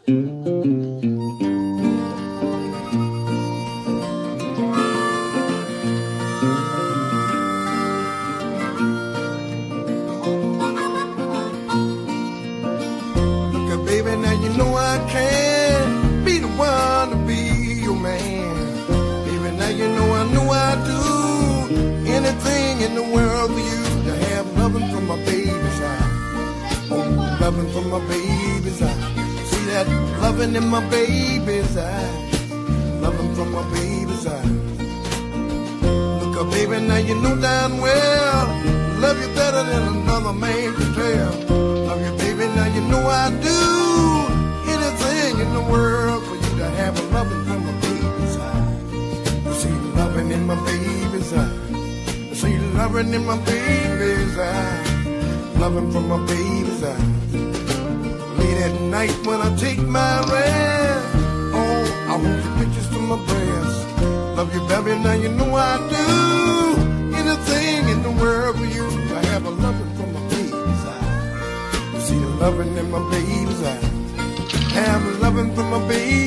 Baby, now you know I can't be the one to be your man. Baby, now you know I do anything in the world for you to have loving from my baby's eye. Oh, loving from my baby's eye. See that loving in my baby's eye. Loving from my baby's eye. Look up, baby, now you know damn well love you better than another man can tell. Love you, baby, now you know I do anything in the world for you to have a loving from my baby's eye. You see loving in my baby's eye. You see loving in my baby's eye. Loving from my baby's eye. Late at night when I take my rest, oh, I hold your pictures to my breast. Love you, baby, now you know I do anything in the world for you to have a loving from my baby's eye. You see the loving in my baby's eye. Have loving from my baby.